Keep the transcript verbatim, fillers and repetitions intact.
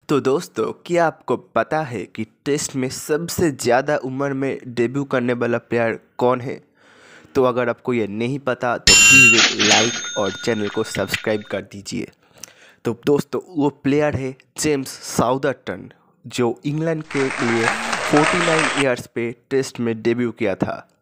तो दोस्तों, क्या आपको पता है कि टेस्ट में सबसे ज़्यादा उम्र में डेब्यू करने वाला प्लेयर कौन है? तो अगर आपको ये नहीं पता तो प्लीज़ एक लाइक और चैनल को सब्सक्राइब कर दीजिए। तो दोस्तों, वो प्लेयर है जेम्स साउदर्टन, जो इंग्लैंड के लिए उनचास इयर्स पे टेस्ट में डेब्यू किया था।